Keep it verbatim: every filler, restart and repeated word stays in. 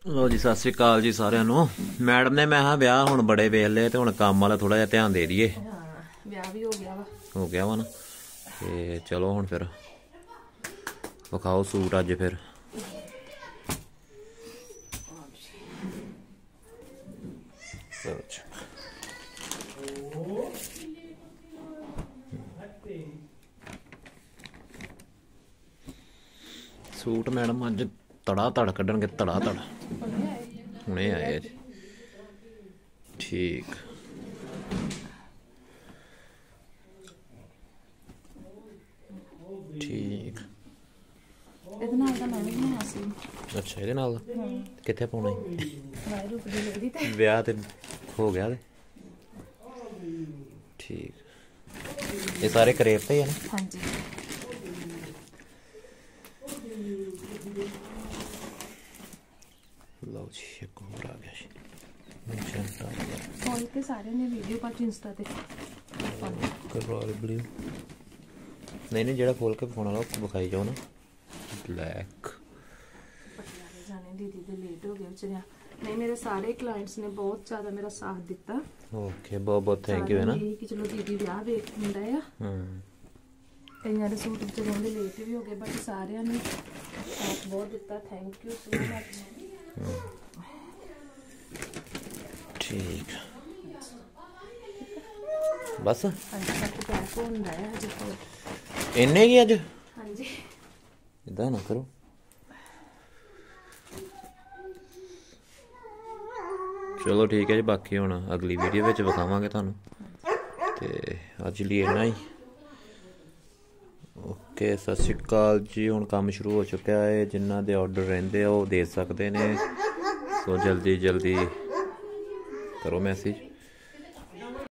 लो जी सत श्री अकाल जी सारिਆਂ ਨੂੰ। मैडम ने मैं हाँ ब्याह हुण बड़े वेख ले ते हुण काम वाला थोड़ा जिहा ध्यान दे दईए। ब्याह भी हो गया वा हो गया वा ना ते चलो हुण फिर विखाओ सूट अज फिर। सूट मैडम अज धड़ा धड़ कड्ढणगे धड़ा धड़ हुणे आए जी। ठीक ठीक ਇਹਦੇ ਨਾਲ ਦਾ ਮੈਂ ਵੀ ਬਣਾਇਆ ਸੀ। अच्छा ਇਹਦੇ ਨਾਲ ਕਿੱਥੇ ਪਾਉਣਾ ਸੀ? ਬਾਹਰ ਰੁਕ ਦੀ ਲੱਗਦੀ ਤੇ ਵਿਆਹ ਤੇ ਹੋ ਗਿਆ ਤੇ ਠੀਕ। ਇਹ ਸਾਰੇ ਕਰੇਪ ਤੇ ਆ ਨਾ? ਹਾਂਜੀ ਲਓ ਜੀ ਇੱਕ ਹੋਰ ਆ ਗਿਆ ਜੀ। ਮੈਜੈਂਟਾ ਫੋਨ ਤੇ ਸਾਰੇ ਨੇ ਵੀਡੀਓ ਪਾ ਇੰਸਟਾ ਤੇ ਕਰਵਾਲ ਬਲੂ ਨਹੀਂ ਨਹੀਂ ਜਿਹੜਾ ਖੋਲ ਕੇ ਫੋਨ ਵਾਲਾ ਉਹ ਵਿਖਾਈ ਜਾਓ ਨਾ। ਬਲੈਕ ਪਟਿਆਲੇ ਜਾਣੇ ਦੀਦੀ ਦੇ ਲੇਟ ਹੋ ਗਏ ਵਿਚਾਰਿਆ। ਨਹੀਂ ਮੇਰੇ ਸਾਰੇ ਕਲਾਇੰਟਸ ਨੇ ਬਹੁਤ ਜ਼ਿਆਦਾ ਮੇਰਾ ਸਾਥ ਦਿੱਤਾ। ਓਕੇ ਬਹੁਤ ਬਹੁਤ ਥੈਂਕ ਯੂ ਹੈ ਨਾ ਕਿ ਚਲੋ ਦੀਦੀ ਵਿਆਹ ਵੇਖ ਹੁੰਦਾ ਆ। ਹੂੰ ਕਈਆਂ ਦੇ ਸੂਟ ਵਿਚਾਰਿਆਂ ਦੇ ਲੇਟ ਵੀ ਹੋ ਗਏ ਬਟ ਸਾਰਿਆਂ ਨੇ ਸਾਥ ਬਹੁਤ ਦਿੱਤਾ। Thank you so much. ਠੀਕ ਬਸ ਹਾਂਜੀ ਸਭ ਪੈਕ ਹੁੰਦਾ ਹੈ ਹਜੇ ਹੋਰ। ਇੰਨੇ ਕੀ ਅੱਜ? ਹਾਂਜੀ ਇਦਾਂ ਨਾ ਕਰੋ। ਚਲੋ ਠੀਕ ਹੈ ਜੀ। ਬਾਕੀ ਹੁਣ ਅਗਲੀ ਵੀਡੀਓ ਵਿੱਚ ਵਿਖਾਵਾਂਗੇ ਤੁਹਾਨੂੰ ਤੇ ਅੱਜ ਲਈ ਇੰਨਾ ਹੀ। ਓਕੇ ਸਤਿ ਸ਼੍ਰੀ ਅਕਾਲ ਜੀ। ਹੁਣ ਕੰਮ ਸ਼ੁਰੂ ਹੋ ਚੁੱਕਿਆ ਹੈ। ਜਿਨ੍ਹਾਂ ਦੇ ਆਰਡਰ ਰਹਿੰਦੇ ਆ ਉਹ ਦੇ ਸਕਦੇ ਨੇ। ਸੋ ਜਲਦੀ ਜਲਦੀ ਕਰੋ ਮੈਸੇਜ।